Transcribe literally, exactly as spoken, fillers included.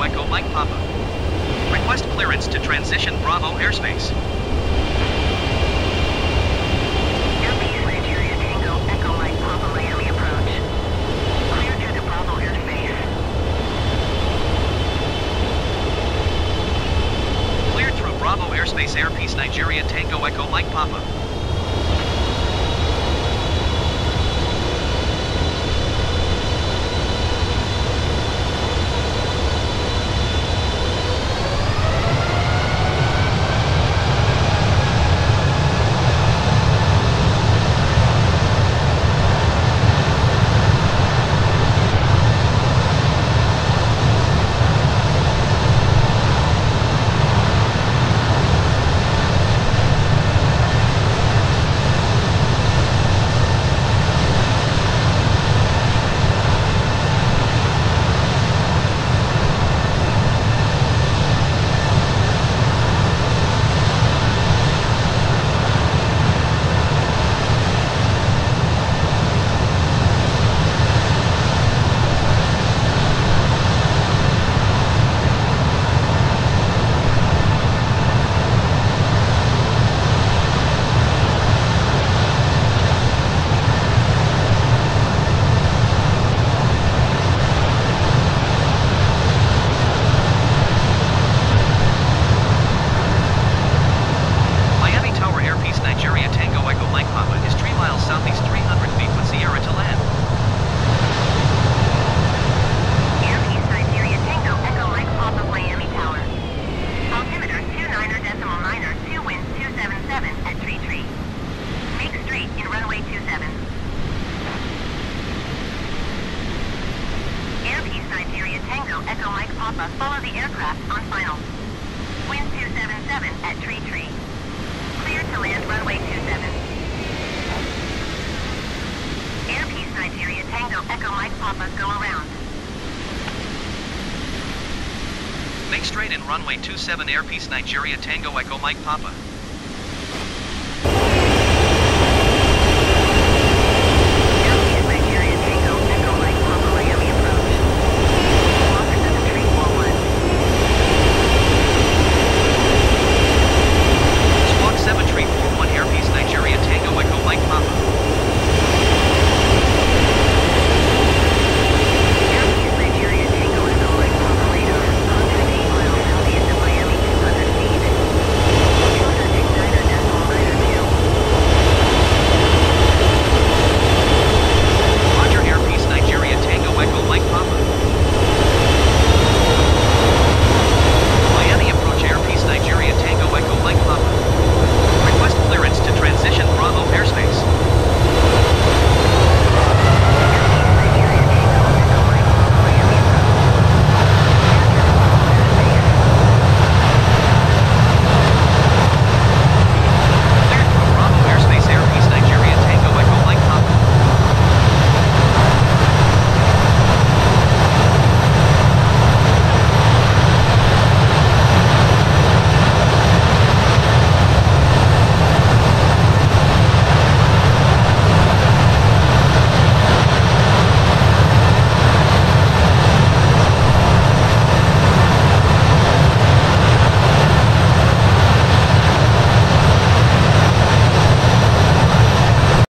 Tango Echo Mike Papa. Request clearance to transition Bravo airspace. Airpeace Nigeria Tango Echo Mike Papa Miami approach. Clear to the Bravo airspace. Cleared through Bravo airspace. Airpeace Nigeria Tango Echo Mike Papa. Echo Mike Papa, follow the aircraft on final. Wind two seven seven at tree tree. Clear to land runway two seven. Airpeace Nigeria Tango Echo Mike Papa, go around. Make straight in runway two seven. Airpeace Nigeria Tango Echo Mike Papa.